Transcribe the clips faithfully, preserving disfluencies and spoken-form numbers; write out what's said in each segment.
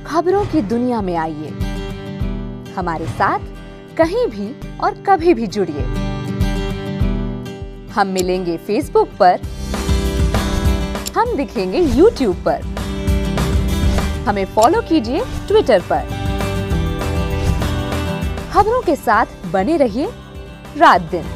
खबरों की दुनिया में आइए, हमारे साथ कहीं भी और कभी भी जुड़िए। हम मिलेंगे फेसबुक पर, हम दिखेंगे यूट्यूब पर, हमें फॉलो कीजिए ट्विटर पर। खबरों के साथ बने रहिए रात दिन।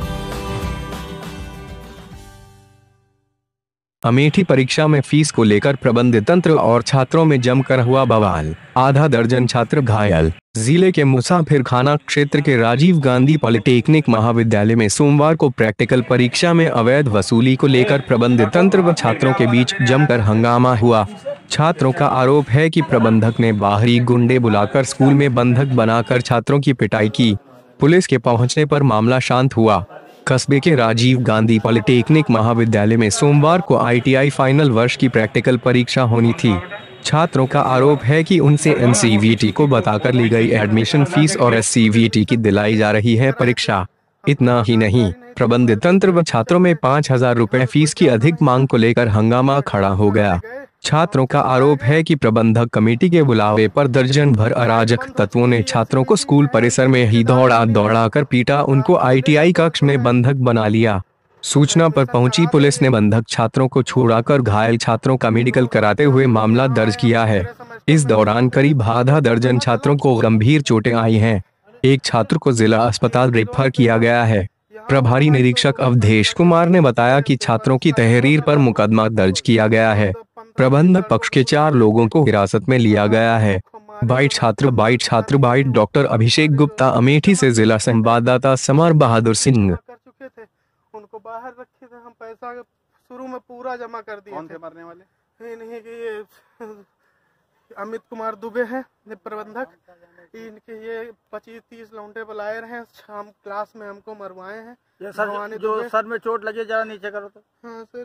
अमेठी परीक्षा में फीस को लेकर प्रबंध तंत्र और छात्रों में जमकर हुआ बवाल, आधा दर्जन छात्र घायल। जिले के मुसाफिर खाना क्षेत्र के राजीव गांधी पॉलिटेक्निक महाविद्यालय में सोमवार को प्रैक्टिकल परीक्षा में अवैध वसूली को लेकर प्रबंध तंत्र व छात्रों के बीच जमकर हंगामा हुआ। छात्रों का आरोप है कि प्रबंधक ने बाहरी गुंडे बुलाकर स्कूल में बंधक बनाकर छात्रों की पिटाई की। पुलिस के पहुंचने पर मामला शांत हुआ। कस्बे के राजीव गांधी पॉलिटेक्निक महाविद्यालय में सोमवार को आई टी आई फाइनल वर्ष की प्रैक्टिकल परीक्षा होनी थी। छात्रों का आरोप है कि उनसे एन सी वी टी को बताकर ली गई एडमिशन फीस और एस सी वी टी की दिलाई जा रही है परीक्षा। इतना ही नहीं, प्रबंध तंत्र व छात्रों में पाँच हजार रुपए फीस की अधिक मांग को लेकर हंगामा खड़ा हो गया। छात्रों का आरोप है कि प्रबंधक कमेटी के बुलावे पर दर्जन भर अराजक तत्वों ने छात्रों को स्कूल परिसर में ही दौड़ा दौड़ा कर पीटा, उनको आई टी आई कक्ष में बंधक बना लिया। सूचना पर पहुंची पुलिस ने बंधक छात्रों को छुड़ाकर घायल छात्रों का मेडिकल कराते हुए मामला दर्ज किया है। इस दौरान करीब आधा दर्जन छात्रों को गंभीर चोटें आई हैं। एक छात्र को जिला अस्पताल रेफर किया गया है। प्रभारी निरीक्षक अवधेश कुमार ने बताया कि छात्रों की तहरीर पर मुकदमा दर्ज किया गया है। प्रबंधक पक्ष के चार लोगों को हिरासत में लिया गया है। बाइट छात्र बाइट छात्र बाइट डॉक्टर अभिषेक गुप्ता, अमेठी से जिला संवाददाता समर बहादुर सिंह। उनको बाहर रखे थे, हम पैसा शुरू में पूरा जमा कर दिए। कौन थे मरने वाले? ये नहीं कि ये अमित कुमार दुबे है प्रबंधक, इनके ये पच्चीस तीस लौंडे बुलाए रहे हैं, शाम क्लास में हमको मरवाए हैं। ये सर जो सर में चोट लगी, जरा नीचे करो तो। हाँ सर,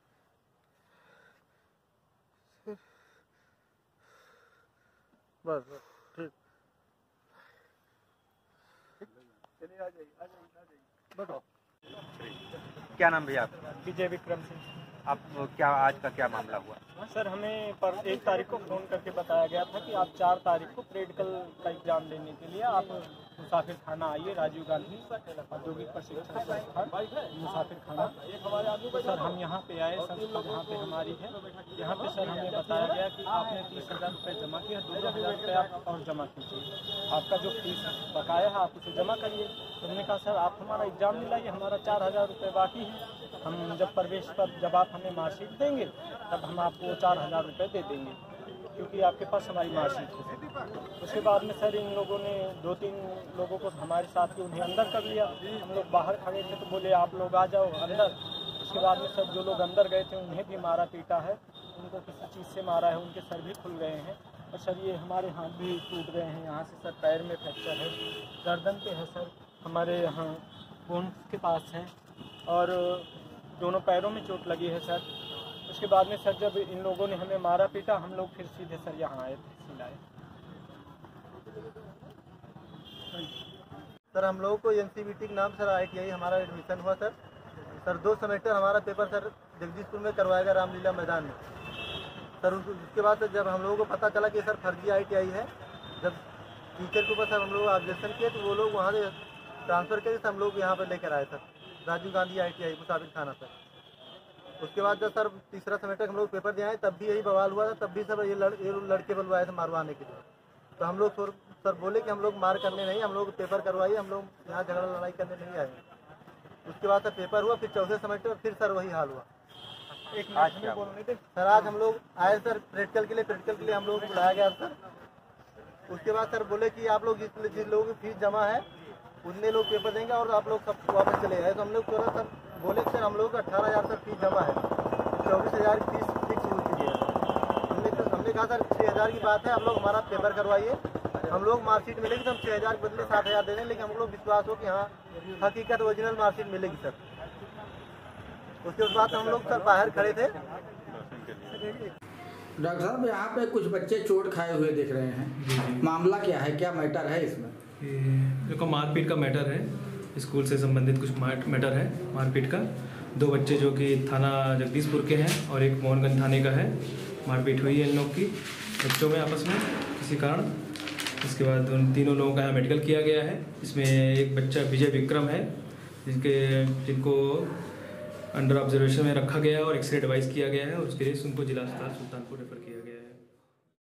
बस बस ठीक। चलिए आ जाइए, आ जाइए, आ जाइए, बैठो। क्या नाम भैया आपका? विजय विक्रम सिंह। आप क्या आज का क्या मामला हुआ? सर, हमें पर एक तारीख को फ़ोन करके बताया गया था कि आप चार तारीख को प्रैक्टिकल का एग्ज़ाम देने के लिए आप मुसाफिर खाना आइए, राजीव गांधी औद्योगिक प्रशिक्षण संस्थान मुसाफिर खाना। तो सर हम यहाँ पे आए, संस्था जहाँ पे हमारी है, यहाँ पे सर हमें बताया गया कि आपने तीस हज़ार रुपये जमा किया, दो दो हज़ार रुपये आप और जमा कीजिए, आपका जो फीस बकाया है आप उसे जमा करिए। तो हमने कहा सर आप हमारा एग्ज़ाम दिलाइए, हमारा चार हज़ार रुपये बाकी है, हम जब प्रवेश पर जब आप हमें मार्कशीट देंगे तब हम आपको चार हज़ार रुपये दे देंगे, क्योंकि आपके पास हमारी मार्कशीट है। उसके बाद में सर इन लोगों ने दो तीन लोगों को हमारे साथ ही उन्हें अंदर कर लिया। हम लोग बाहर खड़े थे तो बोले आप लोग आ जाओ अंदर। उसके बाद में सर जो लोग अंदर गए थे उन्हें भी मारा पीटा है, उनको किसी चीज़ से मारा है, उनके सर भी खुल गए हैं और सर ये हमारे हाथ भी टूट गए हैं, यहाँ से सर पैर में फ्रैक्चर है, गर्दन पे है सर, हमारे यहाँ बोन के पास है और दोनों पैरों में चोट लगी है सर। उसके बाद में सर जब इन लोगों ने हमें मारा पीटा, हम लोग फिर सीधे सर यहाँ आए तहसील आए। सर हम लोगों को एन सी वी टी के नाम सर आई टी आई हमारा एडमिशन हुआ सर। सर दो सेमेस्टर हमारा पेपर सर जगदीशपुर में करवाया गया, रामलीला मैदान में सर। उसके बाद सर जब हम लोगों को पता चला कि सर फर्जी आई टी आई है, जब टीचर के ऊपर सर हम लोग ऑब्जेक्शन किए तो वो लोग वहाँ से ट्रांसफ़र करके हम लोग यहाँ पर लेकर आए sir, Rajiv Gandhi I T I Musafirkhana sir. उसके बाद जब सर तीसरा सेमेस्टर हम लोग पेपर दिए आए तब भी यही बवाल हुआ था, तब भी सर ये लड़ ये लड़के बुलवाए थे मारवाने के लिए। तो हम लोग सर, सर बोले कि हम लोग मार करने नहीं, हम लोग पेपर करवाइए, हम लोग यहाँ झगड़ा लड़ाई करने नहीं आए। उसके बाद सर पेपर हुआ, फिर चौथे सेमेस्टर फिर सर वही हाल हुआ। एक आज क्या बोल रहे थे सर? आज हम लोग आए सर प्रैक्टिकल के लिए, प्रैक्टिकल के लिए हम लोग को बुलाया गया सर। उसके बाद सर बोले कि आप लोग जिस जिन लोगों की फीस जमा है उतने लोग पेपर देंगे और आप लोग सब वापस चले आए। तो हम लोग थोड़ा सर बोले सर हम लोग अट्ठारह हज़ार सर फीस जमा है, चौबीस हज़ार फीस फिक्स होती है। हमने हमने कहा सर छः हज़ार की बात है, आप लोग हमारा पेपर करवाइए, हम लोग मार्कशीट मिलेगी तो हम छः हज़ार के बदले सात हज़ार दे दें, लेकिन हम लोग विश्वास हो कि हाँ हकीकत ओरिजिनल मार्कशीट मिलेगी सर। उसके बाद हम लोग सर बाहर खड़े थे। डॉक्टर साहब यहाँ पे कुछ बच्चे चोट खाए हुए दिख रहे हैं, मामला क्या है, क्या मैटर है इसमें? देखो मारपीट का मैटर है, स्कूल से संबंधित कुछ मैटर है मारपीट का। दो बच्चे जो कि थाना जगदीशपुर के हैं और एक मोहनगंज थाने का है, मारपीट हुई है इन लोग की। बच्चों में आपस में किसी कारण। इसके बाद उन तीनों लोगों का यहाँ मेडिकल किया गया है। इसमें एक बच्चा विजय विक्रम है जिनके जिनको अंडर ऑब्जर्वेशन में रखा गया है और एक्सरे डिवाइस किया गया है और उसके लिए उनको जिला अस्पताल सुल्तानपुर रेफर किया